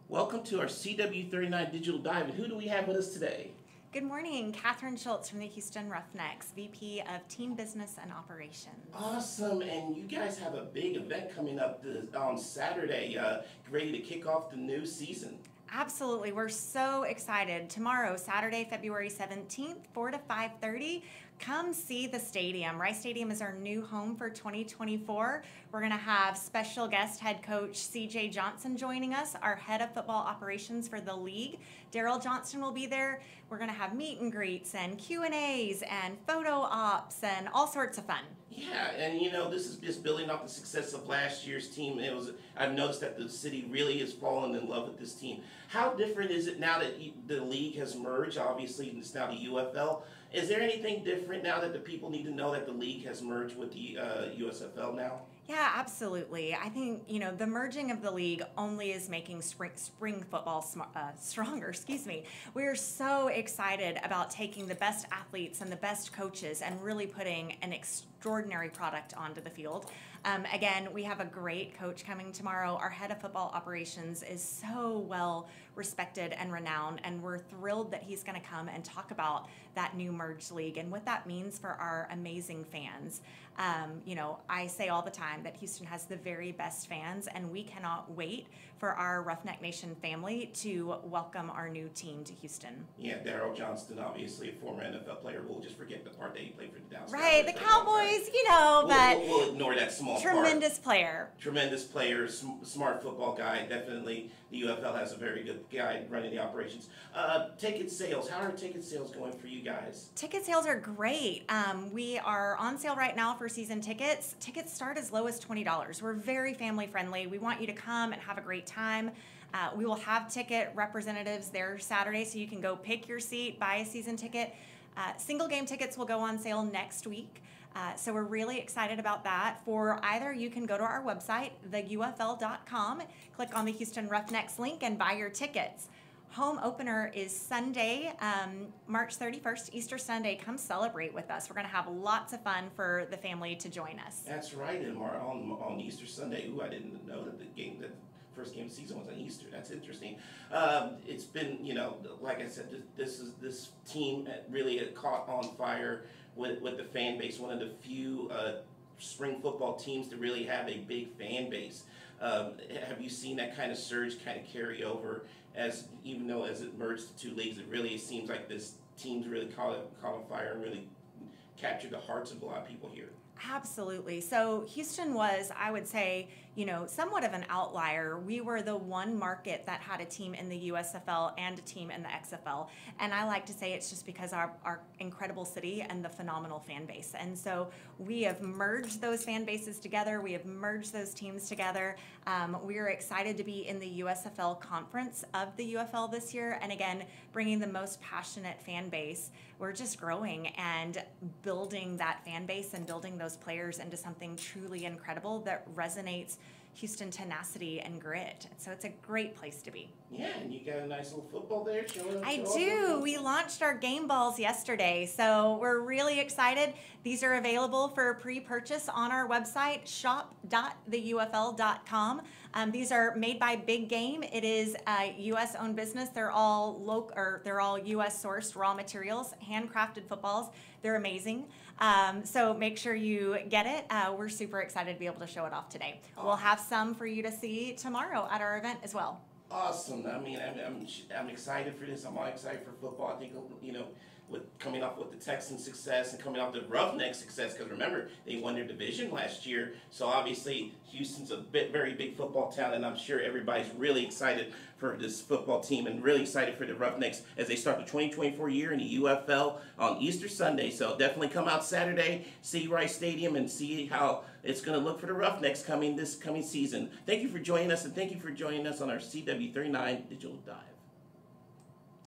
Welcome to our CW39 Digital Dive, and who do we have with us today? Good morning, Kathyrn Schultz from the Houston Roughnecks, VP of Team Business and Operations. Awesome, and you guys have a big event coming up on Saturday, ready to kick off the new season. Absolutely, we're so excited. Tomorrow, Saturday, February 17th, 4 to 5:30, come see the stadium. Rice Stadium is our new home for 2024. We're going to have special guest head coach CJ Johnson joining us, our head of football operations for the league. Daryl Johnston will be there. We're going to have meet and greets and Q&As and photo ops and all sorts of fun. Yeah, and you know, this is just building off the success of last year's team. I've noticed that the city really has fallen in love with this team. How different is it now that the league has merged? Obviously, it's now the UFL. Is there anything different now that the people need to know that the league has merged with the USFL now? Yeah, absolutely. I think, the merging of the league only is making spring football stronger, We're so excited about taking the best athletes and the best coaches and really putting an extraordinary product onto the field. Again, we have a great coach coming tomorrow. Our head of football operations is so well respected and renowned, and we're thrilled that he's going to come and talk about that new merged league and what that means for our amazing fans. I say all the time that Houston has the very best fans, and we cannot wait for our Roughneck Nation family to welcome our new team to Houston. Yeah, Daryl Johnston, obviously a former NFL player. We'll just forget the part that he played for the Dallas Cowboys. Right, the Cowboys, but we'll ignore that small tremendous part. player. Tremendous player, smart football guy. Definitely, the UFL has a very good guy running the operations. Ticket sales. How are ticket sales going for you guys? Ticket sales are great. We are on sale right now for season tickets. Tickets start as low as $20. We're very family friendly. We want you to come and have a great time. We will have ticket representatives there Saturday, so you can go pick your seat, buy a season ticket. Single game tickets will go on sale next week. So we're really excited about that. For either, you can go to our website, theufl.com, click on the Houston Roughnecks link and buy your tickets. Home opener is Sunday, March 31st, Easter Sunday. Come celebrate with us. We're going to have lots of fun for the family to join us. That's right, and on Easter Sunday. Ooh, I didn't know that the first game of the season was on Easter. That's interesting. It's been, like I said, this team really caught on fire with the fan base. One of the few spring football teams to really have a big fan base. Have you seen that kind of surge kind of carry over? Even though as it merged the two leagues, it seems like this team's really caught on fire and really captured the hearts of a lot of people here. Absolutely. So Houston was, I would say, somewhat of an outlier. We were the one market that had a team in the USFL and a team in the XFL. And I like to say it's just because our incredible city and the phenomenal fan base. And so we have merged those fan bases together. We have merged those teams together. We are excited to be in the USFL conference of the UFL this year. And again, bringing the most passionate fan base. We're just growing and building that fan base and building those players into something truly incredible that resonates Houston tenacity and grit. So it's a great place to be. Yeah, and you got a nice little football there. I do. We launched our game balls yesterday, so we're really excited. These are available for pre-purchase on our website, shop.theufl.com. These are made by Big Game. It is a U.S.-owned business. They're all they're all U.S. sourced raw materials, handcrafted footballs. They're amazing. So make sure you get it. We're super excited to be able to show it off today. We'll have some for you to see tomorrow at our event as well. Awesome. I mean, I'm excited for this. I'm all excited for football. I think, with coming off with the Texans' success and coming off the Roughnecks' success, because remember, they won their division last year. So obviously, Houston's a very big football town, and I'm sure everybody's really excited for this football team and really excited for the Roughnecks as they start the 2024 year in the UFL on Easter Sunday. So definitely come out Saturday, see Rice Stadium, and see how it's going to look for the Roughnecks this coming season. Thank you for joining us, and thank you for joining us on our CW39 Digital Dive.